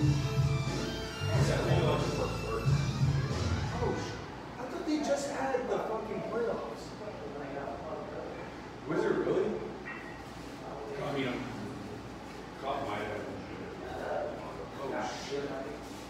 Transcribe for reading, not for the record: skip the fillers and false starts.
Oh, I thought they just had the fucking playoffs. Was it really? I mean, I'm caught my head. Oh shit.